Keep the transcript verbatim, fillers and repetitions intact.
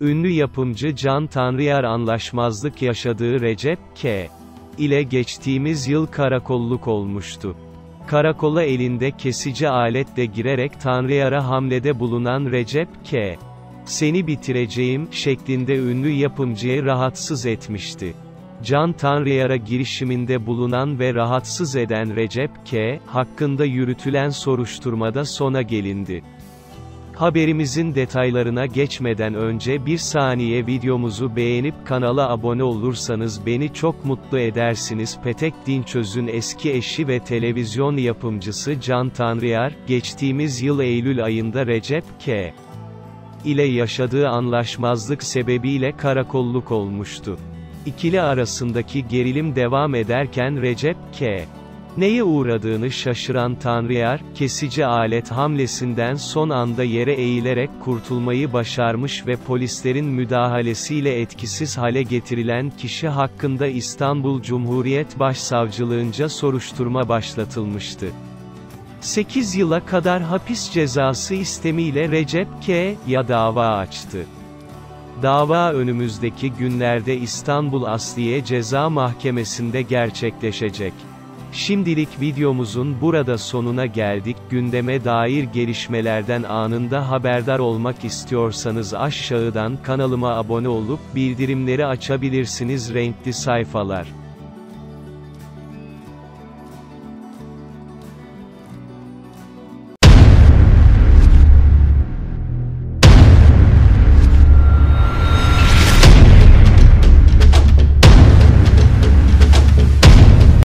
Ünlü yapımcı Can Tanrıyar anlaşmazlık yaşadığı Recep K. ile geçtiğimiz yıl karakolluk olmuştu. Karakola elinde kesici aletle girerek Tanrıyar'a hamlede bulunan Recep K. "Seni bitireceğim" şeklinde ünlü yapımcıyı rahatsız etmişti. Can Tanrıyar'a girişiminde bulunan ve rahatsız eden Recep K. hakkında yürütülen soruşturmada sona gelindi. Haberimizin detaylarına geçmeden önce bir saniye videomuzu beğenip kanala abone olursanız beni çok mutlu edersiniz. Petek Dinçöz'ün eski eşi ve televizyon yapımcısı Can Tanrıyar, geçtiğimiz yıl Eylül ayında Recep K. ile yaşadığı anlaşmazlık sebebiyle karakolluk olmuştu. İkili arasındaki gerilim devam ederken Recep K. neye uğradığını şaşıran Tanrıyar, kesici alet hamlesinden son anda yere eğilerek kurtulmayı başarmış ve polislerin müdahalesiyle etkisiz hale getirilen kişi hakkında İstanbul Cumhuriyet Başsavcılığınca soruşturma başlatılmıştı. sekiz yıla kadar hapis cezası istemiyle Recep K.'ya dava açtı. Dava önümüzdeki günlerde İstanbul Asliye Ceza Mahkemesi'nde gerçekleşecek. Şimdilik videomuzun burada sonuna geldik. Gündeme dair gelişmelerden anında haberdar olmak istiyorsanız aşağıdan kanalıma abone olup bildirimleri açabilirsiniz. Renkli sayfalar.